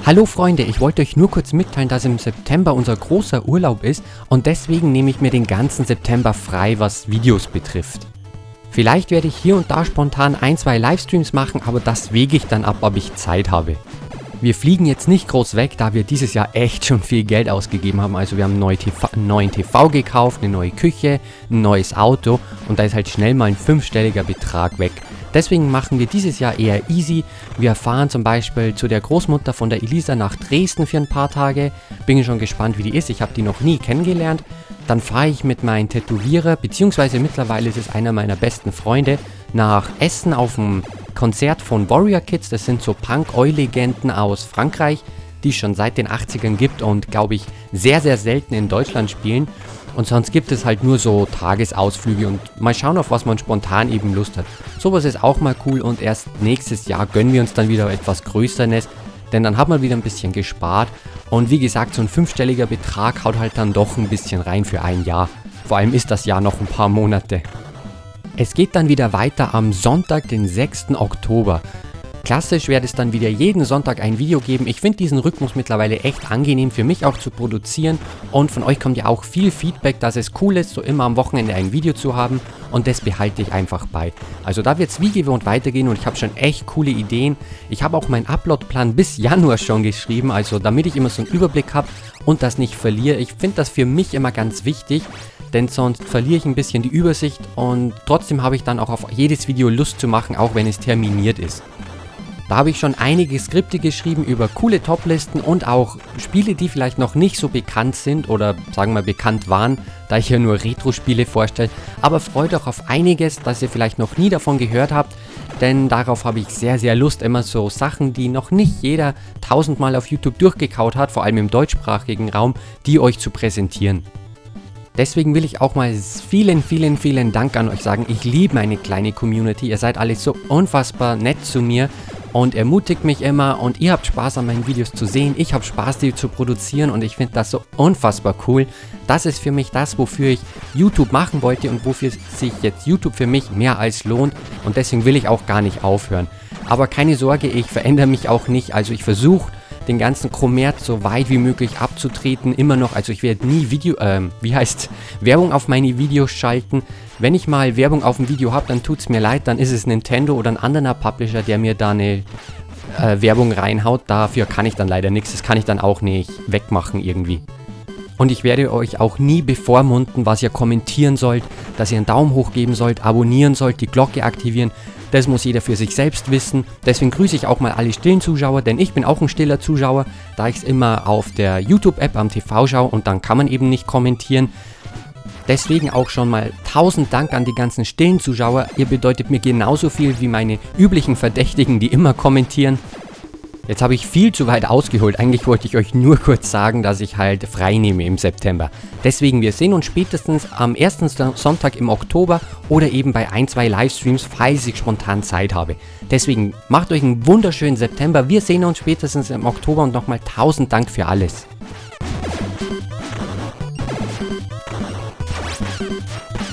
Hallo Freunde, ich wollte euch nur kurz mitteilen, dass im September unser großer Urlaub ist und deswegen nehme ich mir den ganzen September frei, was Videos betrifft. Vielleicht werde ich hier und da spontan ein, zwei Livestreams machen, aber das wege ich dann ab, ob ich Zeit habe. Wir fliegen jetzt nicht groß weg, da wir dieses Jahr echt schon viel Geld ausgegeben haben. Also wir haben einen neuen TV gekauft, eine neue Küche, ein neues Auto und da ist halt schnell mal ein 5-stelliger Betrag weg. Deswegen machen wir dieses Jahr eher easy. Wir fahren zum Beispiel zu der Großmutter von der Elisa nach Dresden für ein paar Tage. Bin schon gespannt, wie die ist. Ich habe die noch nie kennengelernt. Dann fahre ich mit meinem Tätowierer, beziehungsweise mittlerweile ist es einer meiner besten Freunde, nach Essen auf dem Konzert von Warrior Kids. Das sind so Punk-Oi-Legenden aus Frankreich, die es schon seit den 80ern gibt und, glaube ich, sehr, sehr selten in Deutschland spielen. Und sonst gibt es halt nur so Tagesausflüge und mal schauen, auf was man spontan eben Lust hat. Sowas ist auch mal cool und erst nächstes Jahr gönnen wir uns dann wieder etwas Größeres, denn dann hat man wieder ein bisschen gespart. Und wie gesagt, so ein 5-stelliger Betrag haut halt dann doch ein bisschen rein für ein Jahr. Vor allem ist das Jahr noch ein paar Monate. Es geht dann wieder weiter am Sonntag, den 6. Oktober. Klassisch wird es dann wieder jeden Sonntag ein Video geben. Ich finde diesen Rhythmus mittlerweile echt angenehm für mich auch zu produzieren und von euch kommt ja auch viel Feedback, dass es cool ist, so immer am Wochenende ein Video zu haben und das behalte ich einfach bei. Also da wird es wie gewohnt weitergehen und ich habe schon echt coole Ideen. Ich habe auch meinen Uploadplan bis Januar schon geschrieben, also damit ich immer so einen Überblick habe und das nicht verliere. Ich finde das für mich immer ganz wichtig, denn sonst verliere ich ein bisschen die Übersicht und trotzdem habe ich dann auch auf jedes Video Lust zu machen, auch wenn es terminiert ist. Da habe ich schon einige Skripte geschrieben über coole Toplisten und auch Spiele, die vielleicht noch nicht so bekannt sind oder sagen wir bekannt waren, da ich ja nur Retro-Spiele vorstelle. Aber freut euch auf einiges, das ihr vielleicht noch nie davon gehört habt, denn darauf habe ich sehr, sehr Lust. Immer so Sachen, die noch nicht jeder 1000-mal auf YouTube durchgekaut hat, vor allem im deutschsprachigen Raum, die euch zu präsentieren. Deswegen will ich auch mal vielen Dank an euch sagen. Ich liebe meine kleine Community. Ihr seid alle so unfassbar nett zu mir und ermutigt mich immer und ihr habt Spaß an meinen Videos zu sehen. Ich habe Spaß, die zu produzieren und ich finde das so unfassbar cool. Das ist für mich das, wofür ich YouTube machen wollte und wofür sich jetzt YouTube für mich mehr als lohnt und deswegen will ich auch gar nicht aufhören. Aber keine Sorge, ich verändere mich auch nicht. Also ich versuche den ganzen Kommerz so weit wie möglich abzutreten, immer noch, also ich werde nie Werbung auf meine Videos schalten. Wenn ich mal Werbung auf ein Video habe, dann tut es mir leid, dann ist es Nintendo oder ein anderer Publisher, der mir da eine Werbung reinhaut. Dafür kann ich dann leider nichts, das kann ich dann auch nicht wegmachen irgendwie. Und ich werde euch auch nie bevormunden, was ihr kommentieren sollt, dass ihr einen Daumen hoch geben sollt, abonnieren sollt, die Glocke aktivieren. Das muss jeder für sich selbst wissen. Deswegen grüße ich auch mal alle stillen Zuschauer, denn ich bin auch ein stiller Zuschauer, da ich es immer auf der YouTube-App am TV schaue und dann kann man eben nicht kommentieren. Deswegen auch schon mal 1000 Dank an die ganzen stillen Zuschauer. Ihr bedeutet mir genauso viel wie meine üblichen Verdächtigen, die immer kommentieren. Jetzt habe ich viel zu weit ausgeholt. Eigentlich wollte ich euch nur kurz sagen, dass ich halt frei nehme im September. Deswegen, wir sehen uns spätestens am ersten Sonntag im Oktober oder eben bei ein, zwei Livestreams, falls ich spontan Zeit habe. Deswegen, macht euch einen wunderschönen September. Wir sehen uns spätestens im Oktober und nochmal 1000 Dank für alles.